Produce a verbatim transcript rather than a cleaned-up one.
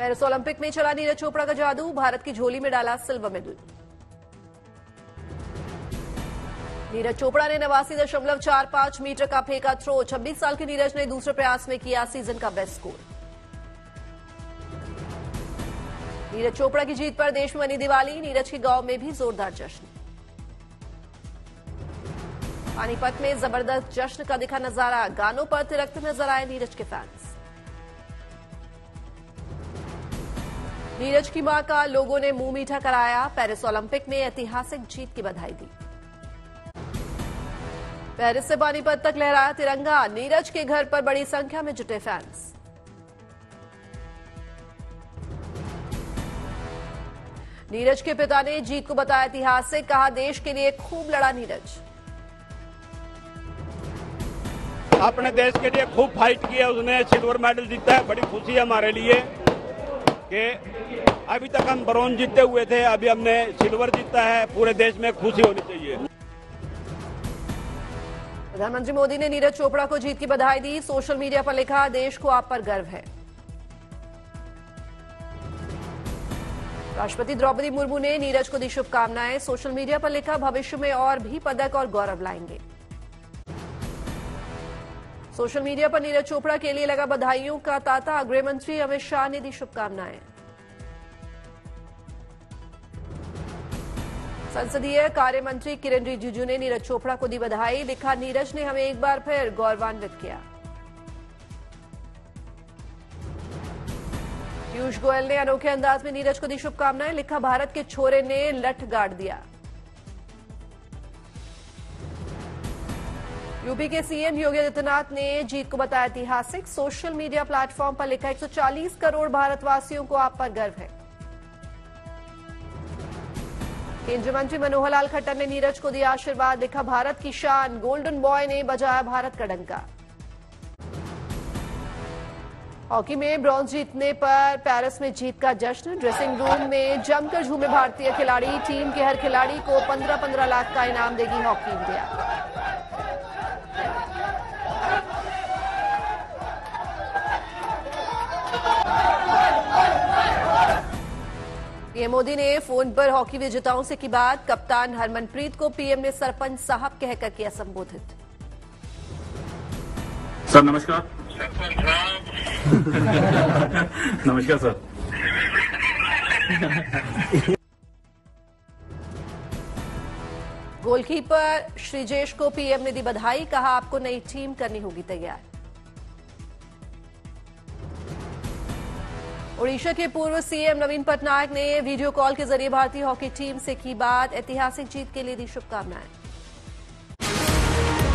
Paris Olympic में चला नीरज चोपड़ा का जादू, भारत की झोली में डाला सिल्वर मेडल। नीरज चोपड़ा ने नवासी दशमलव चार पांच मीटर का फेंका थ्रो। छब्बीस साल के नीरज ने दूसरे प्रयास में किया सीजन का बेस्ट स्कोर। नीरज चोपड़ा की जीत पर देश में बनी दिवाली, नीरज के गांव में भी जोरदार जश्न। पानीपत में जबरदस्त जश्न का दिखा नजारा, गानों पर थिरकते नजर आए नीरज के फैंस। नीरज की मां का लोगों ने मुंह मीठा कराया, पेरिस ओलंपिक में ऐतिहासिक जीत की बधाई दी। पेरिस से पानीपत तक लहराया तिरंगा, नीरज के घर पर बड़ी संख्या में जुटे फैंस। नीरज के पिता ने जीत को बताया ऐतिहासिक, कहा देश के लिए खूब लड़ा नीरज। अपने देश के लिए खूब फाइट किया उसने, सिल्वर मेडल जीता है। बड़ी खुशी है हमारे लिए कि अभी तक हम ब्रॉन्ज जीते हुए थे, अभी हमने सिल्वर जीता है। पूरे देश में खुशी होनी चाहिए। प्रधानमंत्री मोदी ने नीरज चोपड़ा को जीत की बधाई दी, सोशल मीडिया पर लिखा देश को आप पर गर्व है। राष्ट्रपति द्रौपदी मुर्मू ने नीरज को दी शुभकामनाएं, सोशल मीडिया पर लिखा भविष्य में और भी पदक और गौरव लाएंगे। सोशल मीडिया पर नीरज चोपड़ा के लिए लगा बधाइयों का तांता, गृह मंत्री अमित शाह ने दी शुभकामनाएं। संसदीय कार्य मंत्री किरेन रिजिजू ने नीरज चोपड़ा को दी बधाई, लिखा नीरज ने हमें एक बार फिर गौरवान्वित किया। पीयूष गोयल ने अनोखे अंदाज में नीरज को दी शुभकामनाएं, लिखा भारत के छोरे ने लठ गाड़ दिया। यूपी के सीएम योगी आदित्यनाथ ने जीत को बताया ऐतिहासिक, सोशल मीडिया प्लेटफॉर्म पर लिखा एक सौ चालीस करोड़ भारतवासियों को आप पर गर्व है। केंद्रीय मंत्री मनोहर लाल खट्टर ने नीरज को दिया आशीर्वाद, लिखा भारत की शान, गोल्डन बॉय ने बजाया भारत का डंका। हॉकी में ब्रॉन्ज जीतने पर पेरिस में जीत का जश्न, ड्रेसिंग रूम में जमकर झूमे भारतीय खिलाड़ी, टीम के हर खिलाड़ी को पंद्रह पंद्रह लाख का इनाम देगी हॉकी इंडिया। पीएम मोदी ने फोन पर हॉकी विजेताओं से की बात, कप्तान हरमनप्रीत को पीएम ने सरपंच साहब कहकर किया संबोधित। सर नमस्कार। नमस्कार सर। गोलकीपर श्रीजेश को पीएम ने दी बधाई, कहा आपको नई टीम करनी होगी तैयार। ओडिशा के पूर्व सीएम नवीन पटनायक ने वीडियो कॉल के जरिए भारतीय हॉकी टीम से की बात, ऐतिहासिक जीत के लिए दी शुभकामनाएं।